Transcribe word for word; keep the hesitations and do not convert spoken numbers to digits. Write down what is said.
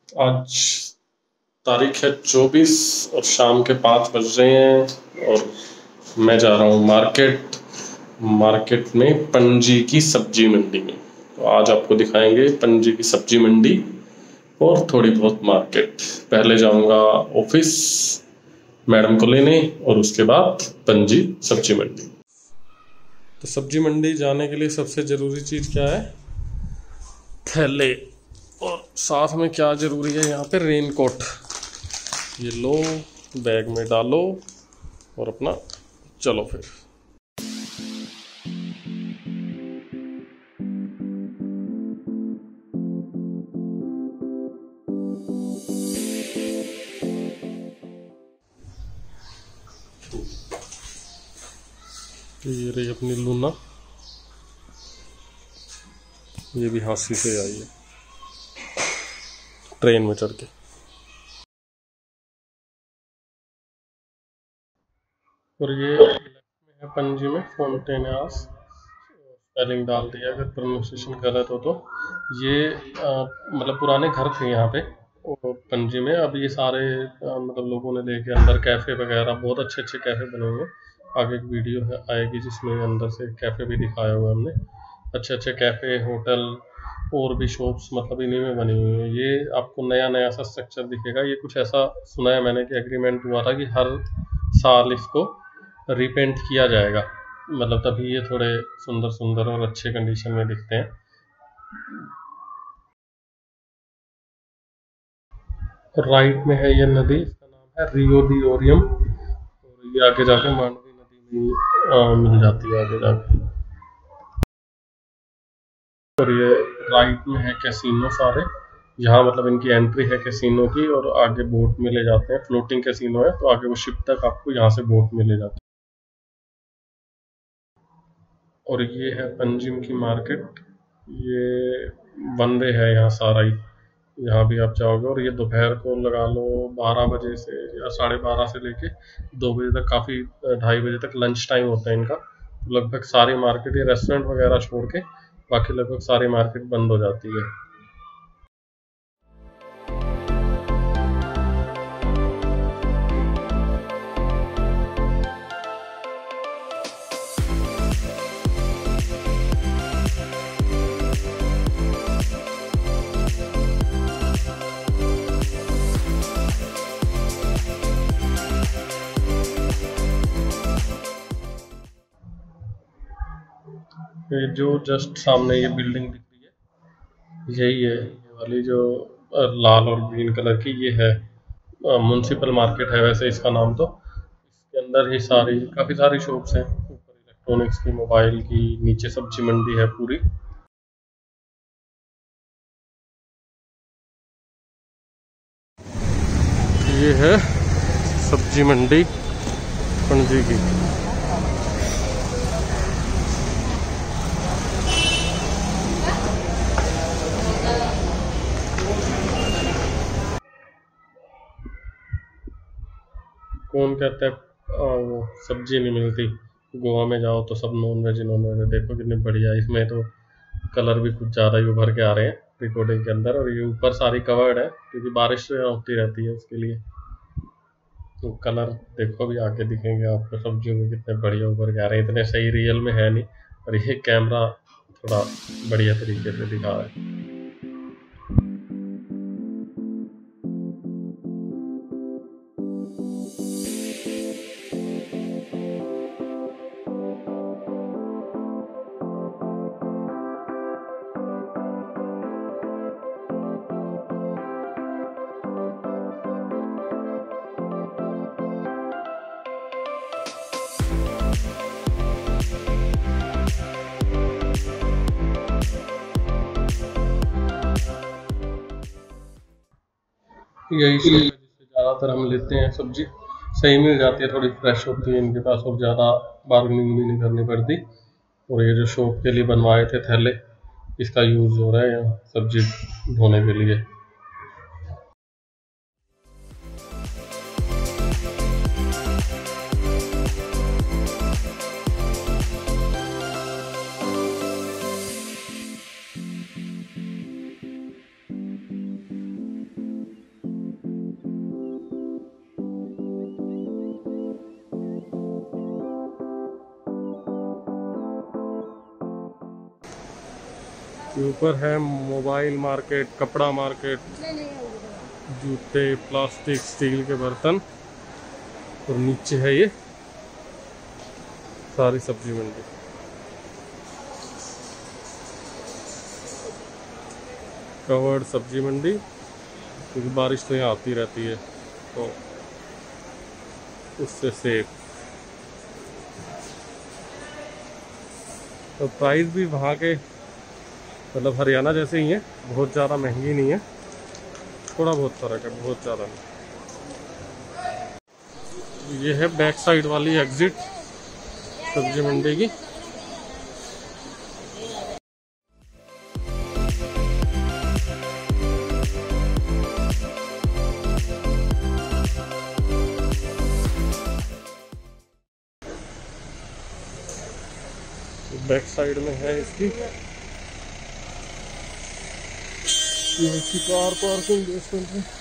आज तारीख है चौबीस और शाम के पाँच बज रहे हैं और मैं जा रहा हूँ मार्केट मार्केट में पणजी की सब्जी मंडी में। तो आज आपको दिखाएंगे पणजी की सब्जी मंडी और थोड़ी बहुत मार्केट। पहले जाऊँगा ऑफिस मैडम को लेने और उसके बाद पणजी सब्जी मंडी। तो सब्जी मंडी जाने के लिए सबसे ज़रूरी चीज़ क्या है? थैले। और साथ में क्या ज़रूरी है यहाँ पे? रेनकोट। ये लो, बैग में डालो और अपना चलो फिर। ये रही अपनी लूना, ये भी हांसी से आई है ट्रेन में चढ़ के। और ये है पणजी में फोंटेनास, स्पेलिंग डाल दिया अगर प्रोनाउंसिएशन गलत हो तो। ये आ, मतलब पुराने घर थे यहाँ पे पणजी में। अब ये सारे आ, मतलब लोगों ने लेके अंदर कैफ़े वगैरह, बहुत अच्छे अच्छे कैफ़े बने हुए हैं। आगे एक वीडियो है आएगी जिसमें अंदर से कैफ़े भी दिखाया हुआ है हमने। अच्छे अच्छे कैफ़े, होटल और भी शॉप्स मतलब इन्हीं में बनी हुई है। ये आपको नया नया सा स्ट्रक्चर दिखेगा। ये कुछ ऐसा सुना है मैंने कि एग्रीमेंट हुआ था कि हर साल इसको रिपेंट किया जाएगा, मतलब तभी ये थोड़े सुंदर सुंदर और अच्छे कंडीशन में दिखते हैं। राइट में है ये नदी, इसका नाम है रियो दी ओरियम। और ये आगे जाके मांडवी नदी में आ, मिल जाती है आगे जाके। और ये राइट में है कैसीनो सारे, यहाँ मतलब इनकी एंट्री है कैसीनो की। और आगे बोट में ले जाते हैं, फ्लोटिंग कैसीनो है तो आगे वो शिप तक आपको यहाँ से बोट में ले जाते हैं। और ये है पंजिम की मार्केट। ये वन वे है यहाँ सारा ही, यहाँ भी आप जाओगे। और ये दोपहर को लगा लो बारह बजे से या साढ़े बारह से लेके दो बजे तक, काफ़ी ढाई बजे तक लंच टाइम होता है इनका। तो लगभग सारी मार्केट, ये रेस्टोरेंट वगैरह छोड़ के बाकी लगभग सारी मार्केट बंद हो जाती है। ये जो जस्ट सामने ये बिल्डिंग दिख रही है, यही है ये वाली जो लाल और ग्रीन कलर की, ये है म्युनिसिपल मार्केट है वैसे इसका नाम। तो इसके अंदर ही सारी काफ़ी सारी शॉप्स हैं, ऊपर इलेक्ट्रॉनिक्स की, मोबाइल की, नीचे सब्जी मंडी है पूरी। ये है सब्जी मंडी पणजी की। कौन कहता है आ, वो सब्जी नहीं मिलती? गोवा में जाओ तो सब नॉन वेज नॉन वेज है। देखो कितनी बढ़िया, इसमें तो कलर भी कुछ ज़्यादा ही उभर के आ रहे हैं रिकॉर्डिंग के अंदर। और ये ऊपर सारी कवर्ड है क्योंकि बारिश तो यहाँ होती रहती है उसके लिए। तो कलर देखो भी आगे दिखेंगे आपको सब्जियों में कितने बढ़िया उभर के आ रहे हैं। इतने सही रियल में है नहीं, और ये कैमरा थोड़ा बढ़िया तरीके से दिखा रहा है। यही शॉप है जिससे ज़्यादातर हम लेते हैं सब्जी। सही मिल जाती है, थोड़ी फ्रेश होती है इनके पास और ज़्यादा बार्गेनिंग भी नहीं करनी पड़ती। और ये जो शॉप के लिए बनवाए थे थैले, इसका यूज़ हो रहा है यहाँ सब्जी धोने के लिए। ऊपर है मोबाइल मार्केट, कपड़ा मार्केट, जूते, प्लास्टिक, स्टील के बर्तन, और नीचे है ये सारी सब्जी मंडी। कवर्ड सब्जी मंडी, क्योंकि बारिश तो यहाँ आती रहती है तो उससे सेफ। तो प्राइस भी वहाँ के मतलब हरियाणा जैसे ही है, बहुत ज़्यादा महंगी नहीं है, थोड़ा बहुत फर्क है, बहुत ज़्यादा नहीं। ये है बैक साइड वाली एग्जिट सब्जी मंडी की। बैक साइड में है इसकी ये कार पार्किंग।